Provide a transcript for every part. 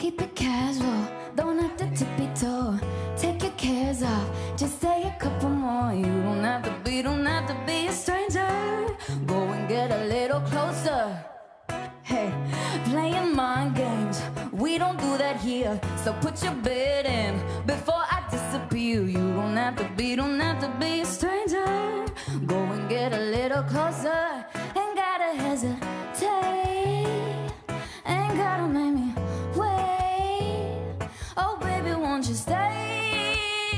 Keep it casual, don't have to tippy toe. Take your cares off, just say a couple more. You don't have to be a stranger. Go and get a little closer. Hey, playing mind games, we don't do that here. So put your bid in before I disappear. You don't have to be a stranger. Go and get a little closer. Ain't gotta hesitate, ain't gotta make me wait. Oh baby, won't you stay?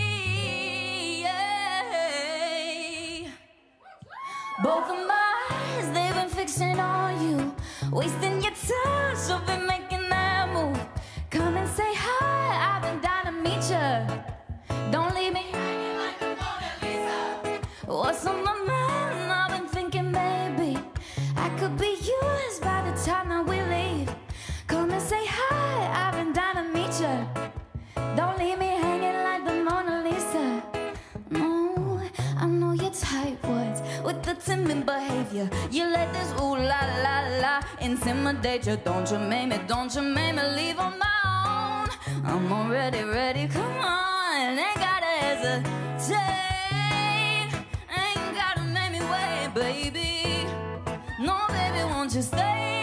Yeah. Both of my eyes, they've been fixing on you, wasting your time, so been making that move. Come and say hi, I've been down to meet ya. Don't leave me hanging like a Mona Lisa. What's on my mind? I've been thinking maybe I could be yours by the time that we leave. Come and say hi, I've been down to meet ya. Don't leave me hanging like the Mona Lisa. No, I know your type words with the timid behavior. You let this ooh la la la intimidate you. Don't you make me leave on my own. I'm already ready, come on. Ain't gotta hesitate, ain't gotta make me wait, baby. No, baby, won't you stay?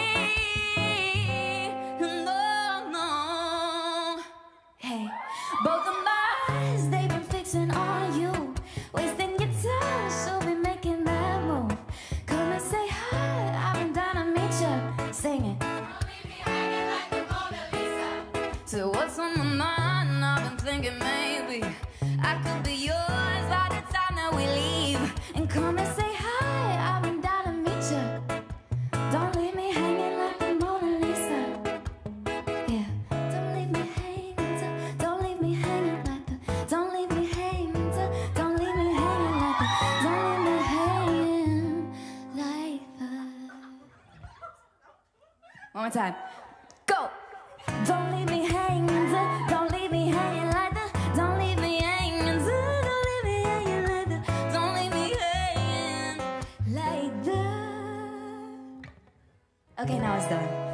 No, no. Hey, both of my eyes, they've been fixing on you, wasting your time, so be making that move. Come and say hi, I've been down to meet ya. Sing it. Don't leave me hanging like the Mona Lisa. So what's on my mind? I've been thinking maybe I could be yours by the time that we leave. And come and say hi, I've been down to meet ya. Don't leave me hanging like the Mona Lisa. Yeah, don't leave me hanging, don't leave me hanging like the, don't leave me hanging, don't leave me hanging like the, don't leave me hanging like the. One more time, go. Don't leave me hanging, don't leave me hanging like the, don't leave me hanging, don't leave me hanging like the, don't leave me hanging like the. Okay, now it's done.